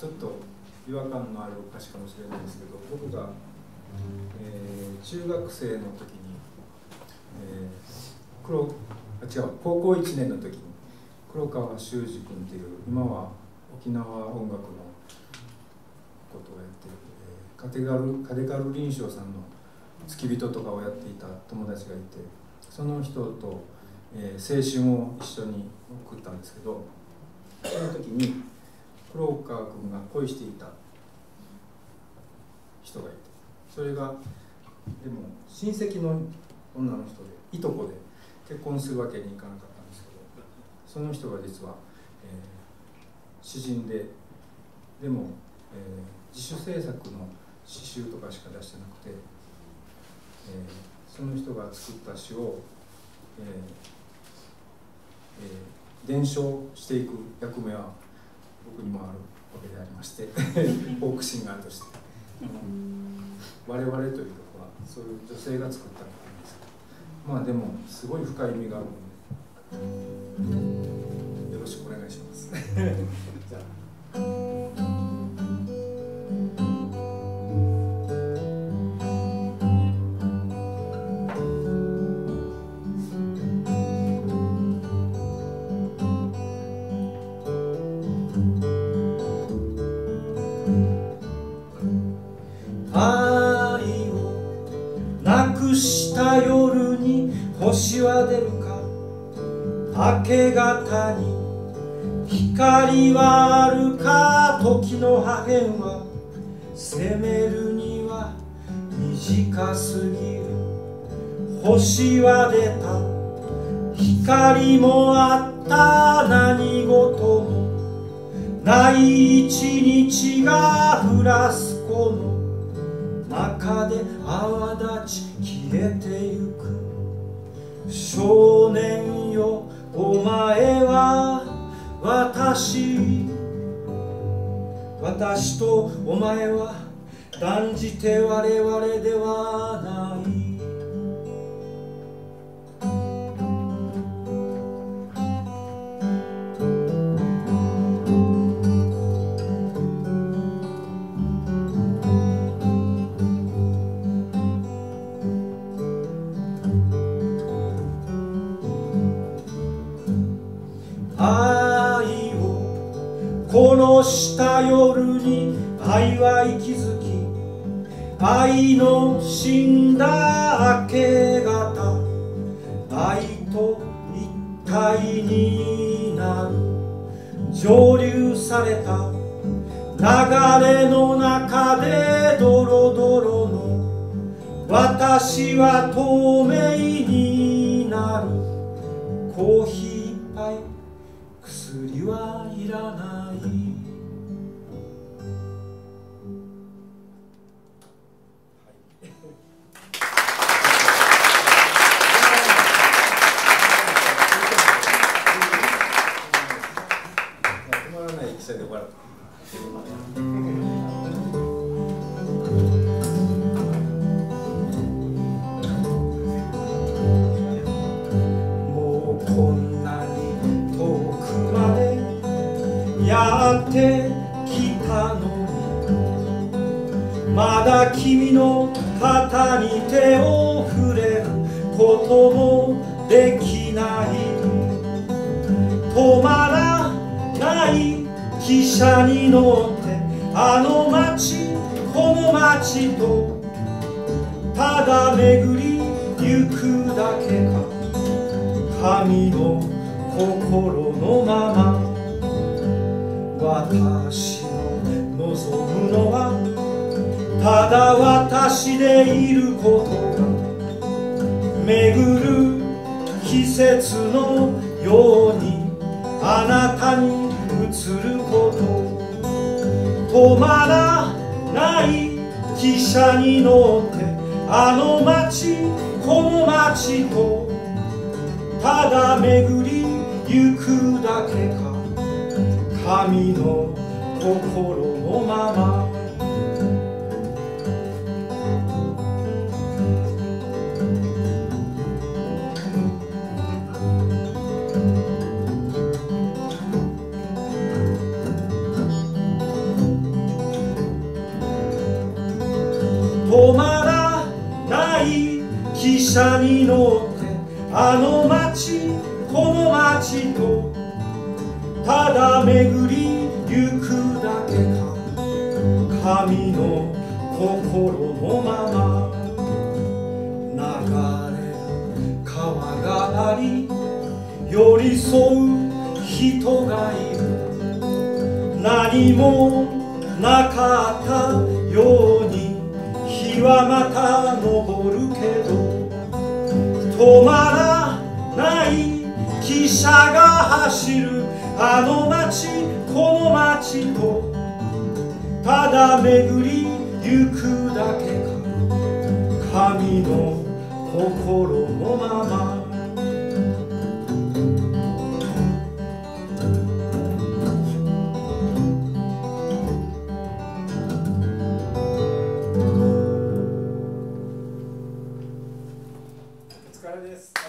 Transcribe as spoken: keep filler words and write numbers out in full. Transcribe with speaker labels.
Speaker 1: ちょっと違和感のある歌詞かもしれないですけど、僕が、えー、中学生の時に、えー、黒あ違う高校いちねんの時に黒川修司君っていう今は沖縄音楽のことをやっている、えー、カテガルカデカル林章さんの付き人とかをやっていた友達がいて、その人と、えー、青春を一緒に送ったんですけど、その時に黒川君が恋していた人がいて、それがでも親戚の女の人でいとこで結婚するわけにいかなかったんですけど、その人が実は、えー、詩人で、でも、えー、自主制作の詩集とかしか出してなくて、えー、その人が作った詩を、えーえー、伝承していく役目は僕にもあるわけでありましてフォークシンガーとして、うん、我々という曲はそういう女性が作った曲なんですけど、まあでもすごい深い意味があるのでよろしくお願いしますじゃあ
Speaker 2: した夜に星は出るか、明け方に光はあるか、時の破片は責めるには短すぎる。星は出た、光もあった、何事もない一日が降らすこの中で泡立ち消えてゆく。少年よお前は私、私とお前は断じて我々ではない。愛を殺した夜に愛は息づき、愛の死んだ明け方、愛と一体になる。蒸留された流れの中でドロドロの私は透明になる。コーヒー一杯、薬はいらない。
Speaker 1: 止まらない記者で終わる。
Speaker 2: もうこんなに遠くまでやってきたのに、まだ君の肩に手を触れることもできない。止まらない汽車に乗ってあの街この街とただ巡りゆくだけか。神の心のまま、私の望むのはただ私でいることが、巡る季節のようにあなたに映ること。止まらない汽車に乗ってあの街この街とただ巡りゆくだけか。神の心のまま。 ただ巡りゆくだけか神の心のまま流れる川があり寄り添う人がいる何もなかったように日はまた昇るけど止まらない汽車が走るあの街この街とただ巡りゆくだけか神の心のままお疲れです。